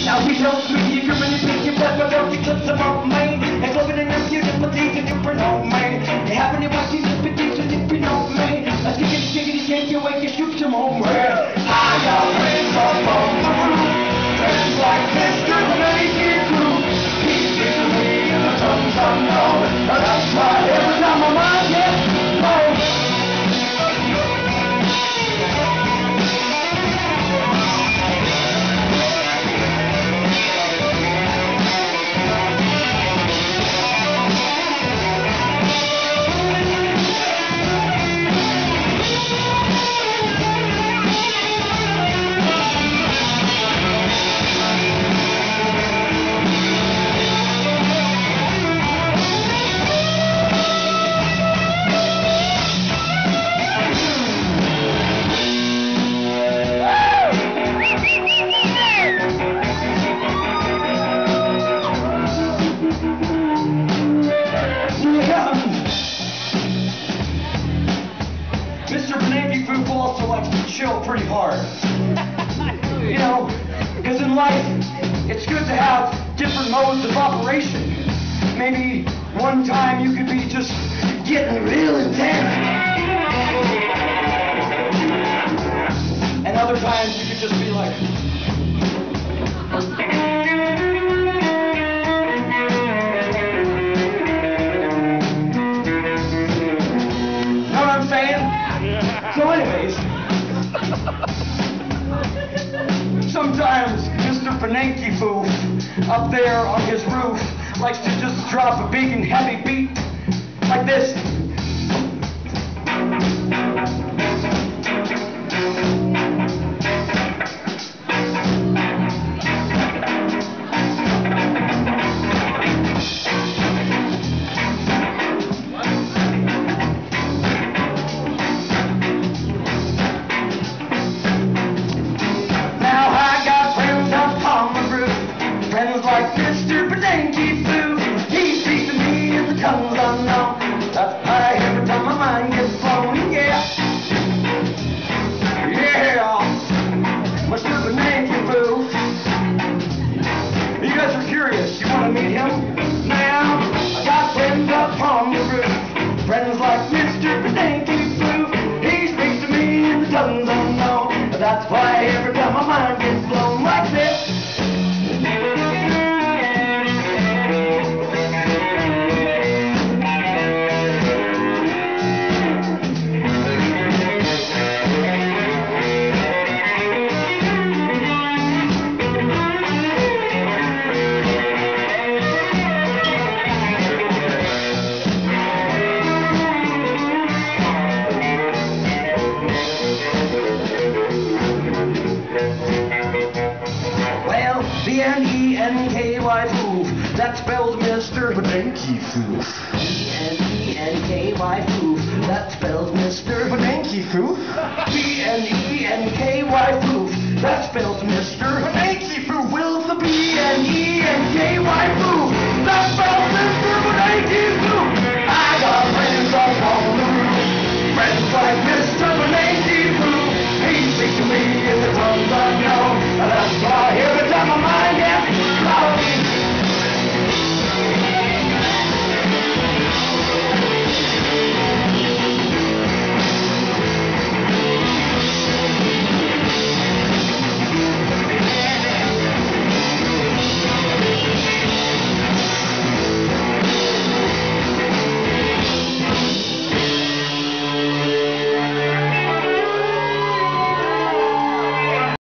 Now he tells me you can really pick your blood, but don't you touch them off, man. And clubbing in your feet, but these are different, oh, man. You haven't even watched these expeditions, if you know, man. Let's get it, sticky, can't you wait to shoot some home, man. I got friends up on the roof, friends like Mr. Naked Crew. He's kissing me in the tongues unknown, but that's why every time my mind gets blown. Mr. Benanke Foop also likes to chill pretty hard. You know, because in life, it's good to have different modes of operation. Maybe one time you could be just getting real intense. And other times you could just be like... So anyways, sometimes Mr. Benanke Foop up there on his roof likes to just drop a big and heavy beat like this. Like Mr. Benanke Foop, he speaks to me in the tongues unknown. That's why every time my mind gets blown, yeah. Yeah, Mr. Benanke Foop. You guys are curious, you want to meet him? Now, I got friends up on the roof, friends like Mr. Benanke Foop. He speaks to me in the tongues unknown. That's why every time my mind gets blown like this. B-N-E-N-K-Y Foop, that spells Mr. Benanke Foop. B-N-E-N-K-Y Foop, that spells Mr. Benanke Foop. B-N-E-N-K-Y Foop, that spells Mr. Benanke Foop.